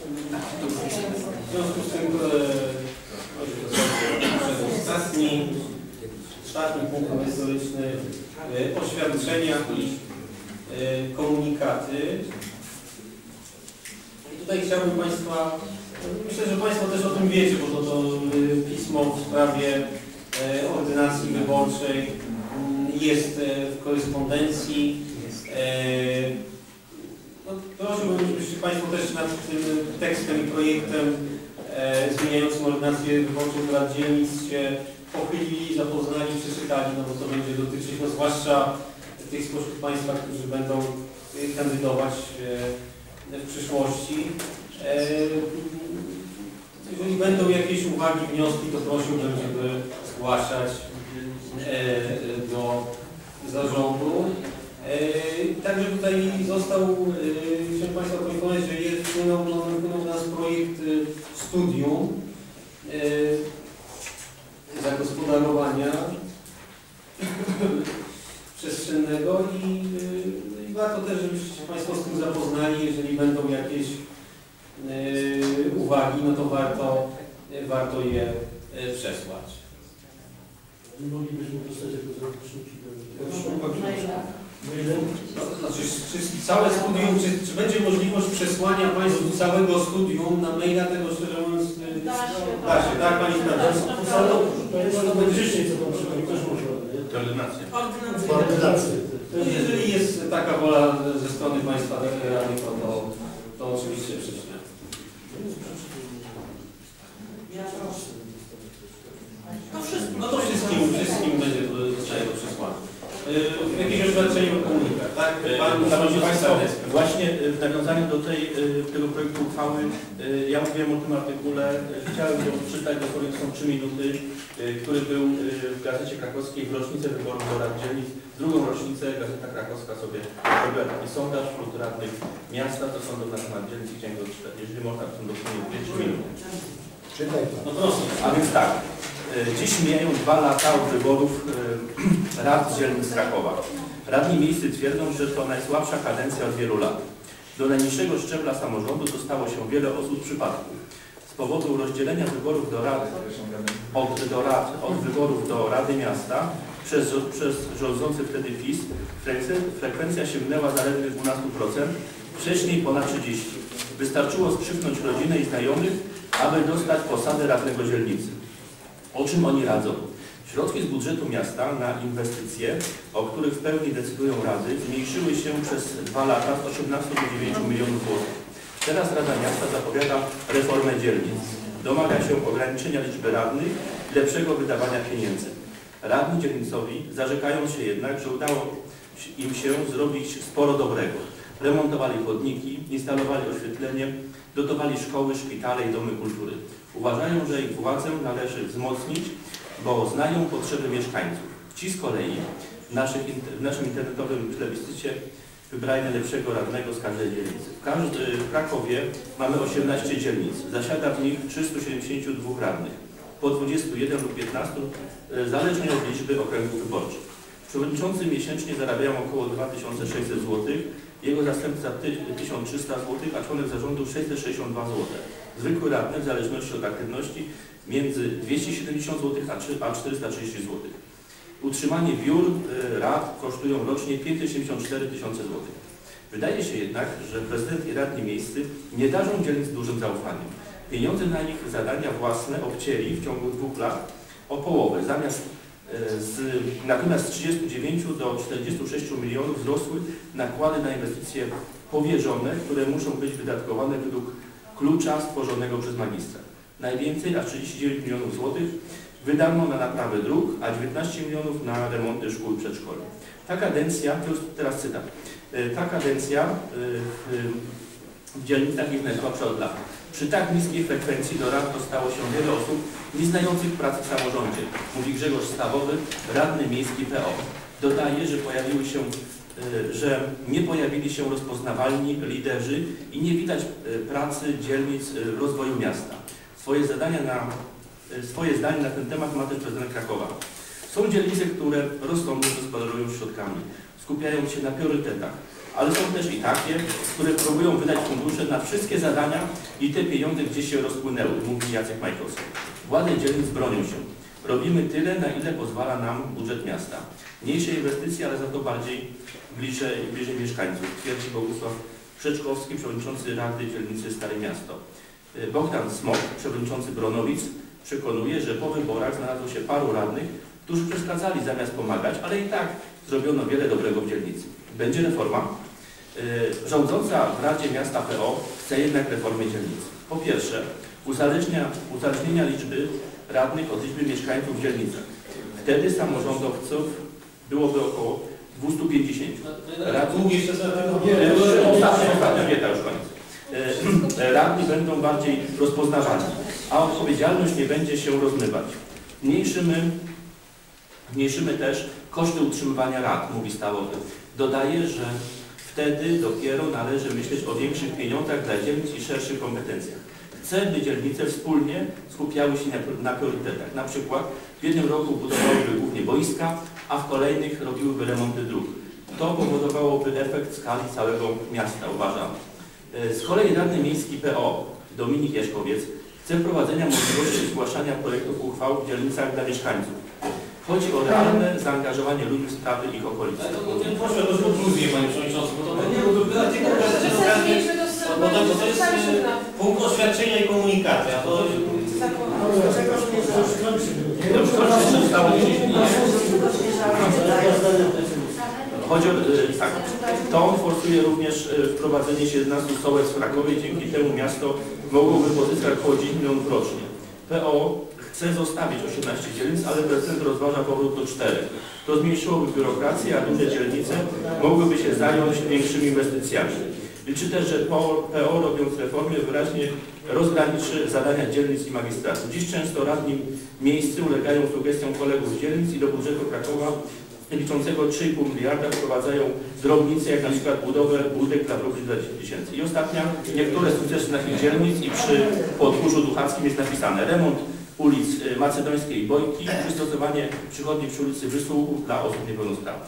W związku z tym ostatni punkt merytoryczny, oświadczenia i komunikaty. I tutaj chciałbym Państwa, myślę, że Państwo też o tym wiecie, bo to pismo w sprawie ordynacji wyborczej jest w korespondencji. No, prosiłbym, żebyście Państwo też nad tym tekstem i projektem zmieniającym ordynację wyborczą do rad dzielnic się pochylili, zapoznali, przeczytali, no bo to będzie dotyczyć, no zwłaszcza tych spośród Państwa, którzy będą kandydować w przyszłości. Jeżeli będą jakieś uwagi, wnioski, to prosiłbym, żeby zgłaszać do zarządu. Także tutaj został, chciałem Państwa poinformować, że wpłynął do nas projekt studium zagospodarowania przestrzennego i warto też, żebyście się Państwo z tym zapoznali. Jeżeli będą jakieś uwagi, no to warto je przesłać. Moglibyśmy dostać jako załączniki Znaczy, całe studium, czy będzie możliwość przesłania Państwu całego studium na maila, tego szczerze mówiąc da się, tak Pani Sprawa? To będzie wcześniej, co Pan przypomniał, też można. Koordynację. Jeżeli jest taka wola ze strony Państwa Rady, to oczywiście przeczytam. No to wszystkim będzie zostaje do przesłania. Jakieś oświadczenie o komunikach, tak? Szanowni Państwo, właśnie w nawiązaniu do tego projektu uchwały, ja mówiłem o tym artykule, chciałem ją przeczytać, dosłownie są 3 minuty, który był w Gazecie Krakowskiej w rocznicę wyborów do rad dzielnic. Drugą rocznicę Gazeta Krakowska sobie robiła taki sondaż wśród radnych miasta, to sądów na temat dzielnic, chciałem go czytać. Jeżeli można, to są dosłownie 5 minut. No proszę. A więc tak, dziś mijają 2 lata od wyborów rad dzielnic Krakowa. Radni miejscy twierdzą, że to najsłabsza kadencja od wielu lat. Do najniższego szczebla samorządu dostało się wiele osób przypadków. Z powodu rozdzielenia wyborów od wyborów do Rady Miasta przez rządzący wtedy PiS frekwencja sięgnęła zaledwie 12%, wcześniej ponad 30%. Wystarczyło skrzyknąć rodzinę i znajomych, aby dostać posadę radnego dzielnicy. O czym oni radzą? Środki z budżetu miasta na inwestycje, o których w pełni decydują rady, zmniejszyły się przez 2 lata z 18 do 9 milionów złotych. Teraz Rada Miasta zapowiada reformę dzielnic. Domaga się ograniczenia liczby radnych i lepszego wydawania pieniędzy. Radni dzielnicowi zarzekają się jednak, że udało im się zrobić sporo dobrego. Remontowali chodniki, instalowali oświetlenie, dotowali szkoły, szpitale i domy kultury. Uważają, że ich władzę należy wzmocnić, bo znają potrzeby mieszkańców. Ci z kolei w naszym internetowym plebiscycie wybrali najlepszego radnego z każdej dzielnicy. W Krakowie mamy 18 dzielnic. Zasiada w nich 372 radnych. Po 21 lub 15, zależnie od liczby okręgów wyborczych. Przewodniczący miesięcznie zarabiają około 2600 zł, jego zastępca 1300 zł, a członek zarządu 662 zł. Zwykły radny w zależności od aktywności między 270 zł a 430 zł. Utrzymanie biur rad kosztują rocznie 574 tysiące złotych. Wydaje się jednak, że prezydent i radni miejscy nie darzą dzielnic dużym zaufaniem. Pieniądze na nich zadania własne obcięli w ciągu 2 lat o połowę. Natomiast z 39 do 46 milionów wzrosły nakłady na inwestycje powierzone, które muszą być wydatkowane według klucza stworzonego przez magistra. Najwięcej, aż 39 milionów złotych, wydano na naprawę dróg, a 19 milionów na remonty szkół i przedszkoli. Ta kadencja, to jest teraz cytat, ta kadencja w dzielnicach jest najsłabsza od lat. Przy tak niskiej frekwencji do rad dostało się wiele osób nieznających pracy w samorządzie, mówi Grzegorz Stawowy, radny miejski PO. Dodaje, że nie pojawili się rozpoznawalni liderzy i nie widać pracy dzielnic rozwoju miasta. Swoje zdanie na ten temat ma też prezydent Krakowa. Są dzielnice, które rozsądnie gospodarują środkami, skupiają się na priorytetach. ale są też i takie, które próbują wydać fundusze na wszystkie zadania i te pieniądze gdzieś się rozpłynęły, mówi Jacek Majkowski. Władze dzielnic bronią się. Robimy tyle, na ile pozwala nam budżet miasta. Mniejsze inwestycje, ale za to bardziej bliżej mieszkańców, twierdzi Bogusław Przeczkowski, przewodniczący Rady Dzielnicy Stare Miasto. Bogdan Smok, przewodniczący Bronowic, przekonuje, że po wyborach znalazło się paru radnych, którzy przeszkadzali zamiast pomagać, ale i tak zrobiono wiele dobrego w dzielnicy. Będzie reforma. Rządząca w Radzie Miasta PO chce jednak reformy dzielnicy. Po pierwsze, uzależnienia liczby radnych od liczby mieszkańców w dzielnicach. Wtedy samorządowców byłoby około 250. Ostatnia wieta, już koniec. Radni będą bardziej rozpoznawani, a odpowiedzialność nie będzie się rozmywać. Zmniejszymy też koszty utrzymywania rad, mówi Stawowy. Dodaje, że wtedy dopiero należy myśleć o większych pieniądzach dla dzielnic i szerszych kompetencjach. Chce, by dzielnice wspólnie skupiały się na priorytetach. Na przykład w jednym roku budowałyby głównie boiska, a w kolejnych robiłyby remonty dróg. To powodowałoby efekt skali całego miasta, uważam. Z kolei radny miejski PO Dominik Jaśkowiec chce wprowadzenia możliwości zgłaszania projektów uchwał w dzielnicach dla mieszkańców. Chodzi o realne zaangażowanie ludzi w sprawy ich okolic. Proszę o konkluzję, Panie Przewodniczący, bo to jest punkt oświadczenia i komunikacja. Chodzi o, tak, to on forsuje również wprowadzenie 17 sołectw w Krakowie, dzięki temu miasto mogłoby pozyskać około 10 milionów rocznie. PO chce zostawić 18 dzielnic, ale prezydent rozważa powrót do 4. To zmniejszyłoby biurokrację, a duże dzielnice mogłyby się zająć większymi inwestycjami. Liczy też, że PO robiąc reformy wyraźnie rozgraniczy zadania dzielnic i magistratu. Dziś często radni miejscy ulegają sugestiom kolegów z dzielnic i do budżetu Krakowa liczącego 3,5 miliarda wprowadzają drobnice, jak na przykład budowę budek dla dróg za 10 tysięcy. I ostatnia, niektóre sukcesy naszych dzielnic i przy Podgórzu Duchackim jest napisane remont ulic Macedońskiej i Bojki, przystosowanie przychodni przy ulicy Wysłuchów dla osób niepełnosprawnych.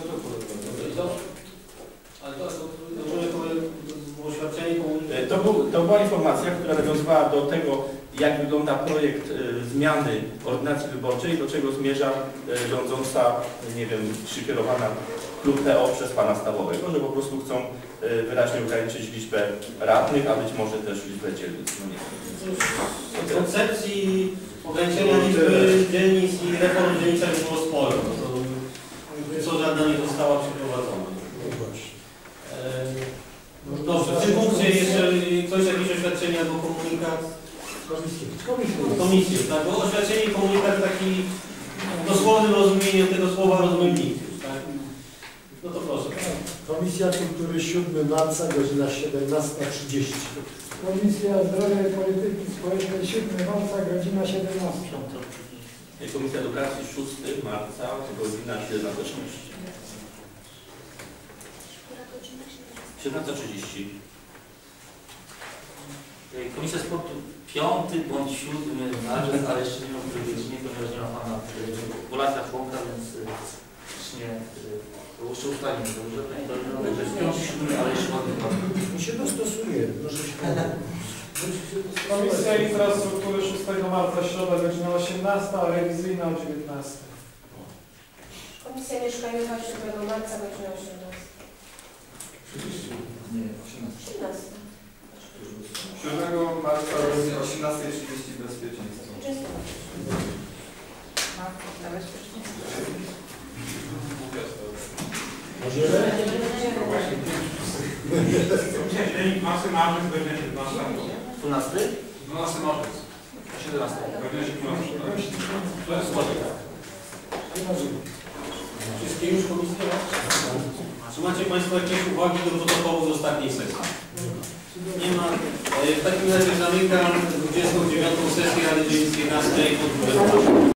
To była informacja, która nawiązywała do tego, jak wygląda projekt zmiany ordynacji wyborczej, do czego zmierza rządząca, nie wiem, czy kierowana klub PO przez pana Stawowego, że po prostu chcą wyraźnie ograniczyć liczbę radnych, a być może też liczbę dzielnic. No nie. W koncepcji ograniczenia liczby dzielnic i reform w dzielnicach było sporo, co żadna nie została przeprowadzona. Dobrze, w tym punkcie jeszcze ktoś jakieś oświadczenia albo komunikat? Komisję, tak, bo oświadczenie i komunikat taki dosłownym rozumieniem tego słowa rozumiem nikt już, tak? No to proszę. Komisja Kultury 7 marca, godzina 17:30. Komisja Zdrowia i Polityki Społecznej 7 marca, godzina 17. Komisja Edukacji 6 marca, godzina 17:30. 17:30. Komisja Sportu 5 bądź 7 marzec, ale jeszcze nie mam w godzinie, ponieważ nie ma pana Polaka członka, więc nie jeszcze ustalimy dobrze? Także 5, 7, ale jeszcze ładny pan. Mi się dostosuje, proszę się. Komisja Infrastruktury 6 marca, środa, godzina 18, a rewizyjna o 19. Komisja Mieszkaniowa 7 marca, godzina 18. Nie, 18. 13. 7 marca o 18:30 bezpieczeństwo. Masy marzec, godzina 17. 12? 12 marzec. 17. Godzina 17. To jest Wszystkie już komisje? Czy macie Państwo jakieś uwagi do protokołu z ostatniej sesji? Nie ma. W takim razie zamykam 29. sesję Rady Dzielnicy 11.